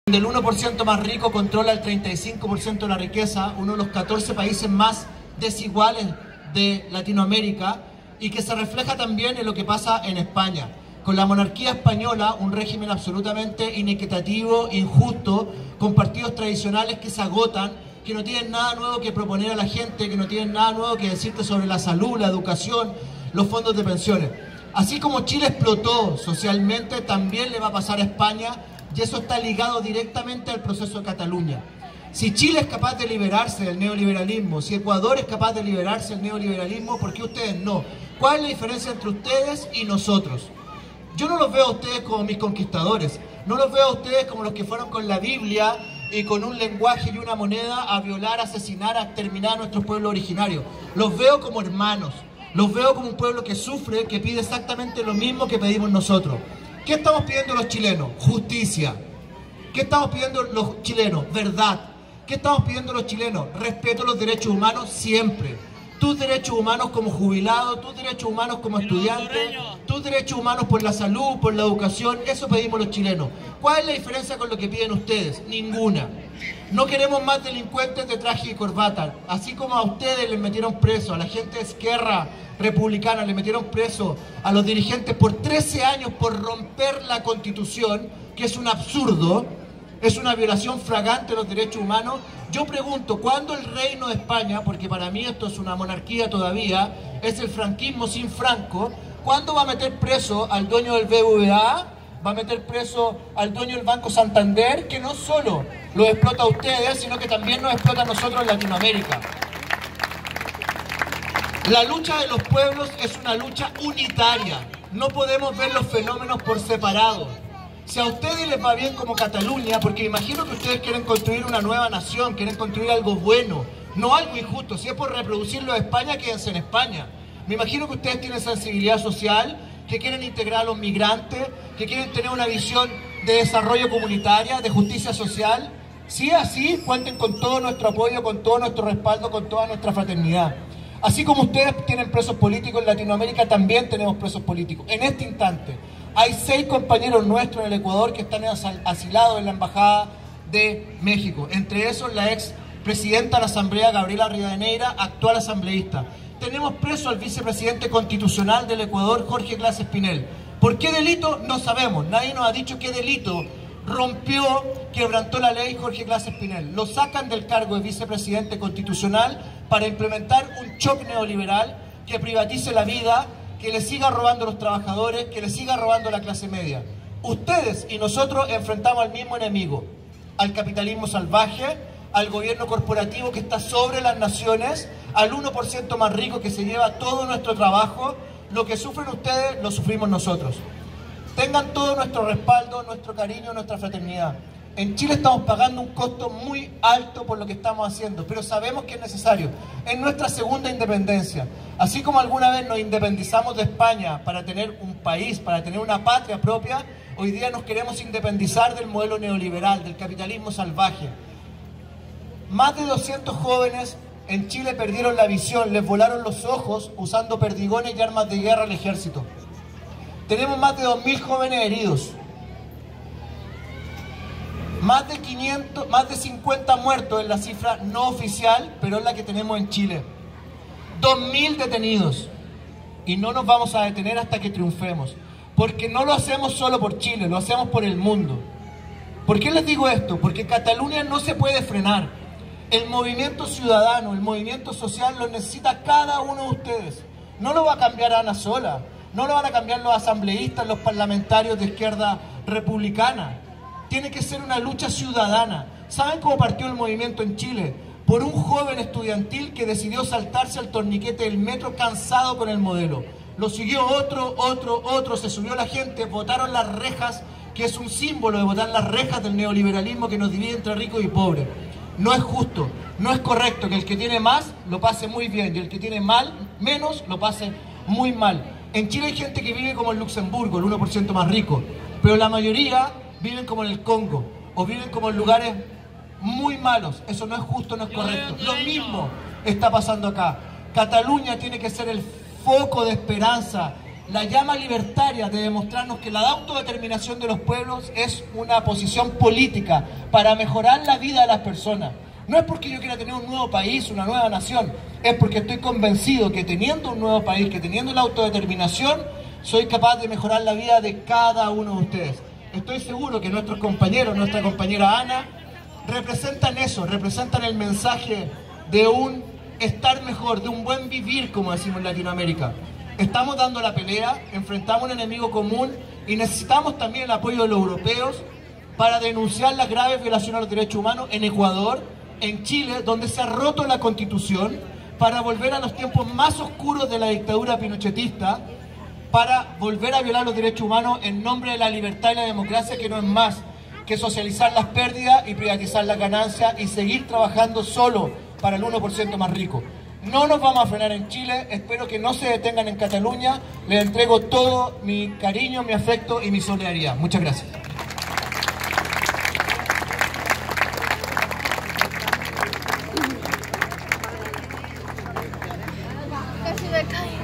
El 1% más rico controla el 35% de la riqueza, uno de los 14 países más desiguales de Latinoamérica, y que se refleja también en lo que pasa en España. Con la monarquía española, un régimen absolutamente inequitativo, injusto, con partidos tradicionales que se agotan, que no tienen nada nuevo que proponer a la gente, que no tienen nada nuevo que decirte sobre la salud, la educación, los fondos de pensiones. Así como Chile explotó socialmente, también le va a pasar a España, y eso está ligado directamente al proceso de Cataluña. Si Chile es capaz de liberarse del neoliberalismo, si Ecuador es capaz de liberarse del neoliberalismo, ¿por qué ustedes no? ¿Cuál es la diferencia entre ustedes y nosotros? Yo no los veo a ustedes como mis conquistadores, no los veo a ustedes como los que fueron con la Biblia y con un lenguaje y una moneda a violar, a asesinar, a exterminar a nuestros pueblos originarios. Los veo como hermanos, los veo como un pueblo que sufre, que pide exactamente lo mismo que pedimos nosotros. ¿Qué estamos pidiendo los chilenos? Justicia. ¿Qué estamos pidiendo los chilenos? Verdad. ¿Qué estamos pidiendo los chilenos? Respeto a los derechos humanos siempre. Tus derechos humanos como jubilado, tus derechos humanos como estudiante, tus derechos humanos por la salud, por la educación, eso pedimos los chilenos. ¿Cuál es la diferencia con lo que piden ustedes? Ninguna. No queremos más delincuentes de traje y corbata. Así como a ustedes les metieron preso, a la gente de Esquerra Republicana le metieron preso a los dirigentes por 13 años por romper la Constitución, que es un absurdo, es una violación flagrante de los derechos humanos. Yo pregunto, ¿cuándo el Reino de España, porque para mí esto es una monarquía todavía, es el franquismo sin Franco, ¿cuándo va a meter preso al dueño del BBVA? Va a meter preso al dueño del Banco Santander, que no solo los explota a ustedes, sino que también nos explota a nosotros en Latinoamérica. La lucha de los pueblos es una lucha unitaria. No podemos ver los fenómenos por separado. Si a ustedes les va bien como Cataluña, porque imagino que ustedes quieren construir una nueva nación, quieren construir algo bueno, no algo injusto. Si es por reproducirlo de España, quédense en España. Me imagino que ustedes tienen sensibilidad social, que quieren integrar a los migrantes, que quieren tener una visión de desarrollo comunitaria, de justicia social. Si es así, cuenten con todo nuestro apoyo, con todo nuestro respaldo, con toda nuestra fraternidad. Así como ustedes tienen presos políticos en Latinoamérica, también tenemos presos políticos. En este instante hay 6 compañeros nuestros en el Ecuador que están asilados en la Embajada de México. Entre esos la ex presidenta de la Asamblea, Gabriela Rivadeneira, actual asambleísta. Tenemos preso al vicepresidente constitucional del Ecuador, Jorge Glass Espinel. ¿Por qué delito? No sabemos. Nadie nos ha dicho qué delito rompió, quebrantó la ley Jorge Glass Espinel. Lo sacan del cargo de vicepresidente constitucional para implementar un shock neoliberal que privatice la vida, que le siga robando a los trabajadores, que le siga robando a la clase media. Ustedes y nosotros enfrentamos al mismo enemigo, al capitalismo salvaje, al gobierno corporativo que está sobre las naciones, al 1% más rico que se lleva todo nuestro trabajo. Lo que sufren ustedes, lo sufrimos nosotros. Tengan todo nuestro respaldo, nuestro cariño, nuestra fraternidad. En Chile estamos pagando un costo muy alto por lo que estamos haciendo, pero sabemos que es necesario. Es nuestra segunda independencia. Así como alguna vez nos independizamos de España para tener un país, para tener una patria propia, hoy día nos queremos independizar del modelo neoliberal, del capitalismo salvaje. Más de 200 jóvenes en Chile perdieron la visión, les volaron los ojos usando perdigones y armas de guerra al ejército. Tenemos más de 2.000 jóvenes heridos. Más de 50 muertos es la cifra no oficial, pero es la que tenemos en Chile. 2.000 detenidos. Y no nos vamos a detener hasta que triunfemos. Porque no lo hacemos solo por Chile, lo hacemos por el mundo. ¿Por qué les digo esto? Porque Cataluña no se puede frenar. El movimiento ciudadano, el movimiento social lo necesita cada uno de ustedes. No lo va a cambiar Ana sola. No lo van a cambiar los asambleístas, los parlamentarios de izquierda republicana. Tiene que ser una lucha ciudadana. ¿Saben cómo partió el movimiento en Chile? Por un joven estudiantil que decidió saltarse al torniquete del metro cansado con el modelo. Lo siguió otro, se subió la gente, botaron las rejas, que es un símbolo de botar las rejas del neoliberalismo que nos divide entre ricos y pobres. No es justo, no es correcto que el que tiene más lo pase muy bien y el que tiene menos lo pase muy mal. En Chile hay gente que vive como en Luxemburgo, el 1% más rico, pero la mayoría viven como en el Congo o viven como en lugares muy malos. Eso no es justo, no es correcto. Lo mismo está pasando acá. Cataluña tiene que ser el foco de esperanza, la llama libertaria de demostrarnos que la autodeterminación de los pueblos es una posición política para mejorar la vida de las personas. No es porque yo quiera tener un nuevo país, una nueva nación, es porque estoy convencido que teniendo un nuevo país, que teniendo la autodeterminación, soy capaz de mejorar la vida de cada uno de ustedes. Estoy seguro que nuestros compañeros, nuestra compañera Ana, representan eso, representan el mensaje de un estar mejor, de un buen vivir, como decimos en Latinoamérica. Estamos dando la pelea, enfrentamos un enemigo común y necesitamos también el apoyo de los europeos para denunciar las graves violaciones a los derechos humanos en Ecuador, en Chile, donde se ha roto la Constitución, para volver a los tiempos más oscuros de la dictadura pinochetista, para volver a violar los derechos humanos en nombre de la libertad y la democracia, que no es más que socializar las pérdidas y privatizar las ganancias y seguir trabajando solo para el 1% más rico. No nos vamos a frenar en Chile, espero que no se detengan en Cataluña, les entrego todo mi cariño, mi afecto y mi solidaridad. Muchas gracias. Casi me caí.